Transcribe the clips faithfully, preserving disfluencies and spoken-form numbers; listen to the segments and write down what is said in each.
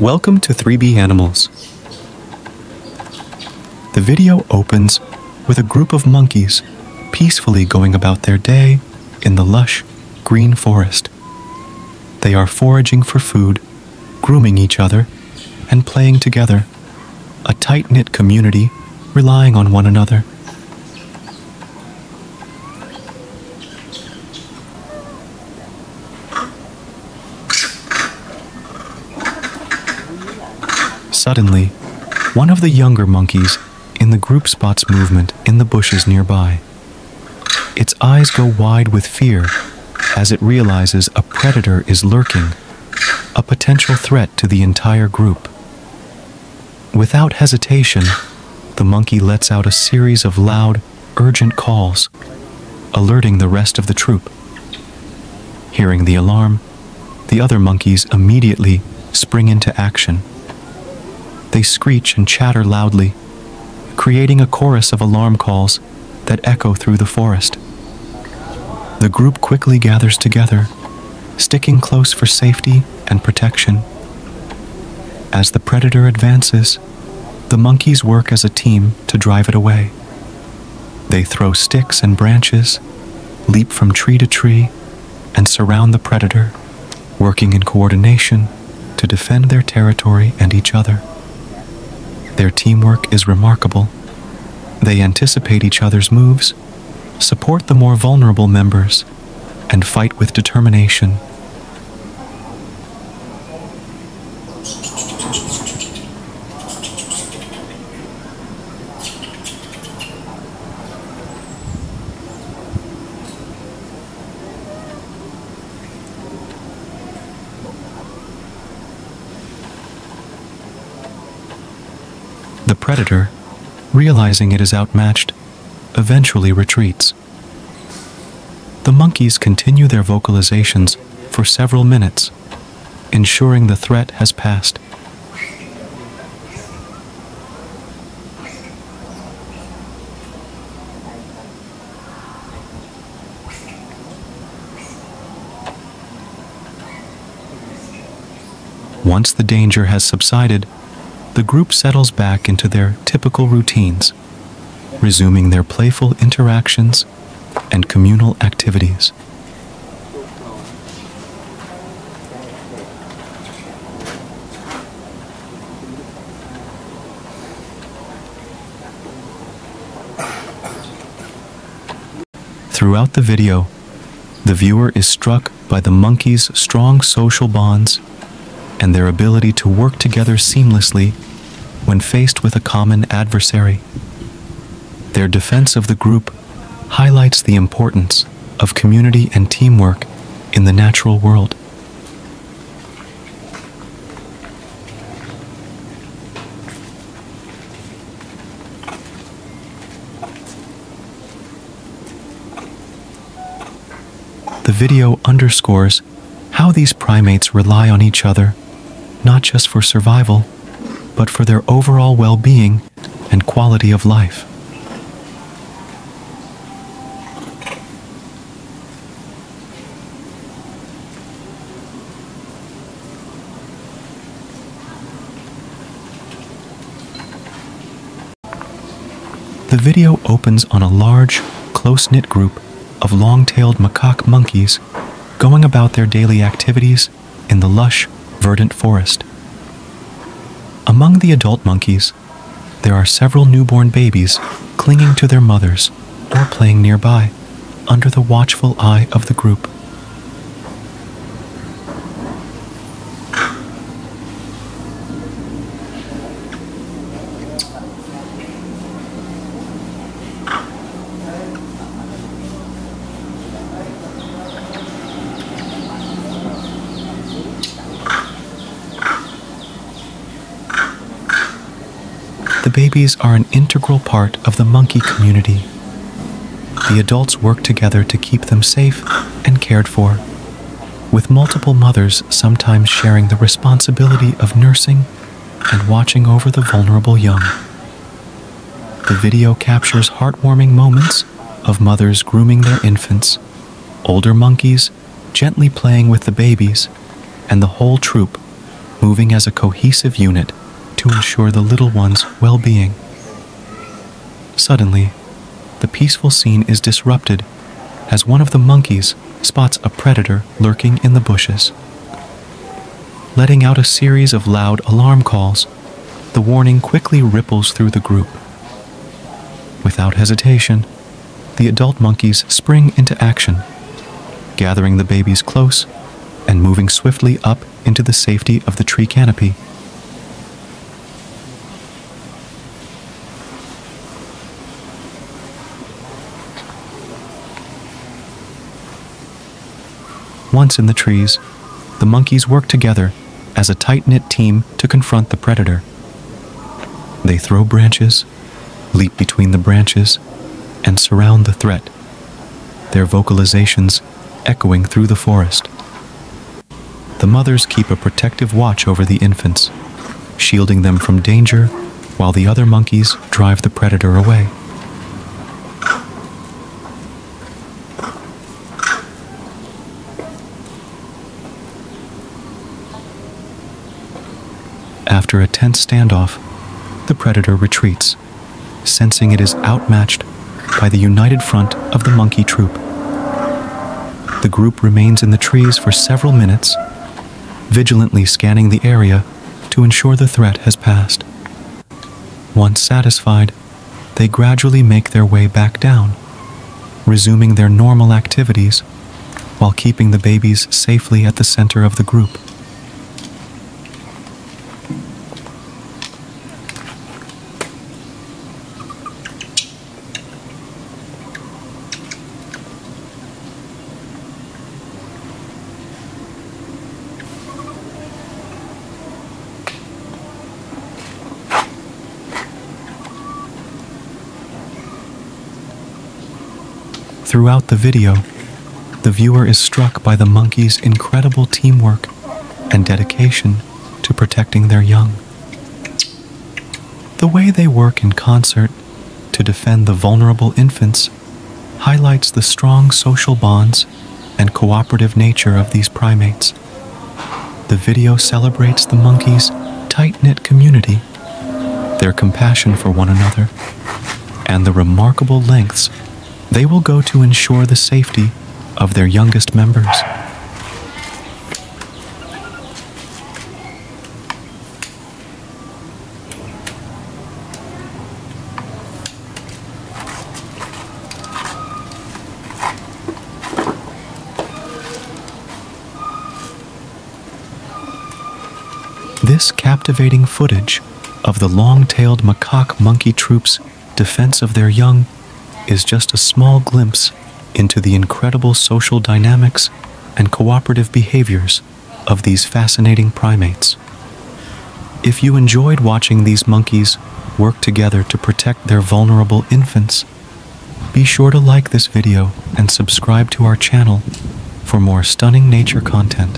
Welcome to three B Animals. The video opens with a group of monkeys peacefully going about their day in the lush, green forest. They are foraging for food, grooming each other, and playing together, a tight-knit community relying on one another. Suddenly, one of the younger monkeys in the group spots movement in the bushes nearby. Its eyes go wide with fear as it realizes a predator is lurking, a potential threat to the entire group. Without hesitation, the monkey lets out a series of loud, urgent calls, alerting the rest of the troop. Hearing the alarm, the other monkeys immediately spring into action. They screech and chatter loudly, creating a chorus of alarm calls that echo through the forest. The group quickly gathers together, sticking close for safety and protection. As the predator advances, the monkeys work as a team to drive it away. They throw sticks and branches, leap from tree to tree, and surround the predator, working in coordination to defend their territory and each other. Their teamwork is remarkable. They anticipate each other's moves, support the more vulnerable members, and fight with determination. The predator, realizing it is outmatched, eventually retreats. The monkeys continue their vocalizations for several minutes, ensuring the threat has passed. Once the danger has subsided, the group settles back into their typical routines, resuming their playful interactions and communal activities. Throughout the video, the viewer is struck by the monkeys' strong social bonds and their ability to work together seamlessly when faced with a common adversary. Their defense of the group highlights the importance of community and teamwork in the natural world. The video underscores how these primates rely on each other, not just for survival, but for their overall well-being and quality of life. The video opens on a large, close-knit group of long-tailed macaque monkeys going about their daily activities in the lush, verdant forest. Among the adult monkeys, there are several newborn babies clinging to their mothers or playing nearby, under the watchful eye of the group. The babies are an integral part of the monkey community. The adults work together to keep them safe and cared for, with multiple mothers sometimes sharing the responsibility of nursing and watching over the vulnerable young. The video captures heartwarming moments of mothers grooming their infants, older monkeys gently playing with the babies, and the whole troop moving as a cohesive unit to ensure the little one's well-being. Suddenly, the peaceful scene is disrupted as one of the monkeys spots a predator lurking in the bushes. Letting out a series of loud alarm calls, the warning quickly ripples through the group. Without hesitation, the adult monkeys spring into action, gathering the babies close and moving swiftly up into the safety of the tree canopy. Once in the trees, the monkeys work together as a tight-knit team to confront the predator. They throw branches, leap between the branches, and surround the threat, their vocalizations echoing through the forest. The mothers keep a protective watch over the infants, shielding them from danger while the other monkeys drive the predator away. After a tense standoff, the predator retreats, sensing it is outmatched by the united front of the monkey troop. The group remains in the trees for several minutes, vigilantly scanning the area to ensure the threat has passed. Once satisfied, they gradually make their way back down, resuming their normal activities while keeping the babies safely at the center of the group. Throughout the video, the viewer is struck by the monkeys' incredible teamwork and dedication to protecting their young. The way they work in concert to defend the vulnerable infants highlights the strong social bonds and cooperative nature of these primates. The video celebrates the monkeys' tight-knit community, their compassion for one another, and the remarkable lengths they will go to ensure the safety of their youngest members. This captivating footage of the long-tailed macaque monkey troop's defense of their young is just a small glimpse into the incredible social dynamics and cooperative behaviors of these fascinating primates. If you enjoyed watching these monkeys work together to protect their vulnerable infants, be sure to like this video and subscribe to our channel for more stunning nature content.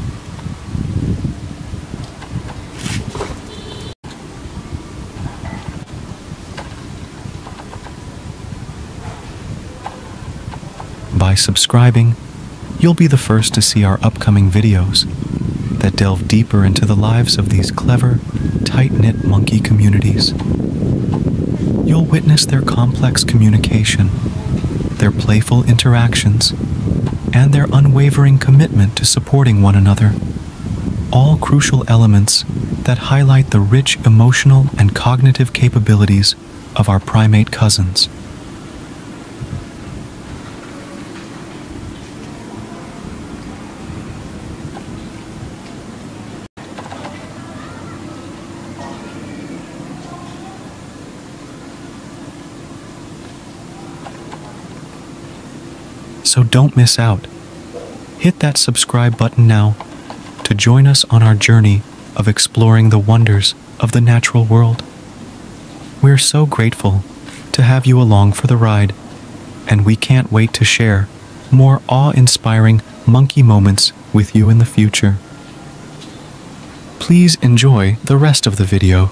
By subscribing, you'll be the first to see our upcoming videos that delve deeper into the lives of these clever, tight-knit monkey communities. You'll witness their complex communication, their playful interactions, and their unwavering commitment to supporting one another, all crucial elements that highlight the rich emotional and cognitive capabilities of our primate cousins. So don't miss out. Hit that subscribe button now to join us on our journey of exploring the wonders of the natural world. We're so grateful to have you along for the ride, and we can't wait to share more awe-inspiring monkey moments with you in the future. Please enjoy the rest of the video.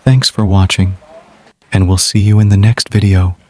Thanks for watching, and we'll see you in the next video.